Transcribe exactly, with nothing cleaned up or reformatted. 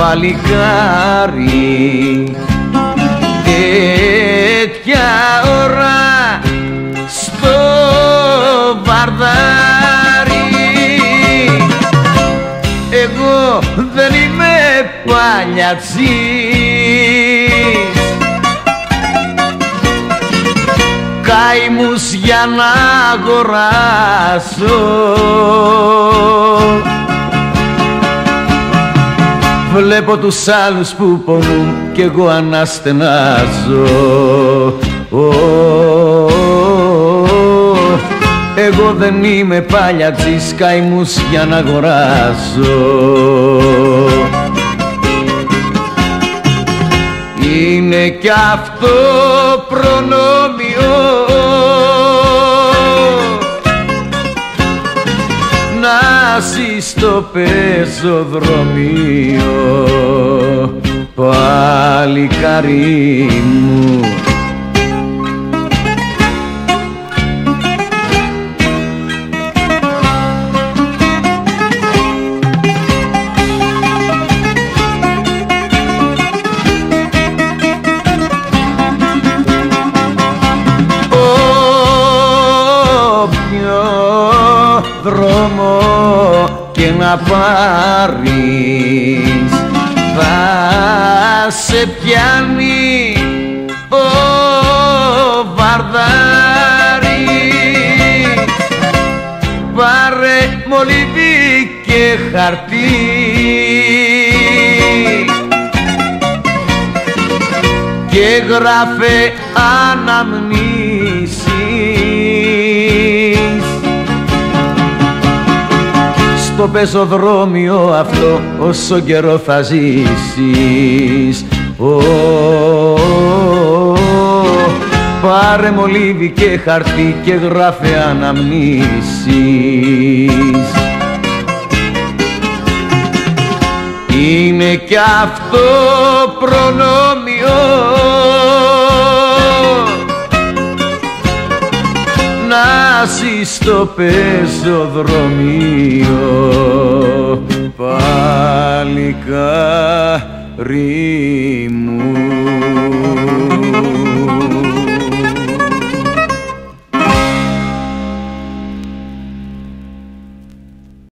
παλικάρι, τέτοια ώρα στο βαρδάρι. Εγώ δεν είμαι παλιατσής, καημούς για να αγοράσω. Βλέπω τους άλλους που πονούν κι εγώ αναστενάζω. Εγώ δεν είμαι παλιατσής, καημούς για να αγοράσω. Είναι κι αυτό προνόμιο να ζει στο πεζοδρομίο, παλικάρι μου. Δρόμο και να πάρεις θα σε πιάνει ο βαρδάρης. Πάρε μολύβι και χαρτί και γράφε αναμνήσεις. Στο πεζοδρόμιο αυτό όσο καιρό θα ζήσεις. Oh, oh, πάρε μολύβι και χαρτί και γράφε αναμνήσεις. Είναι κι αυτό προνόμιο να ζει στο πεζοδρομίο, παλικάρι μου.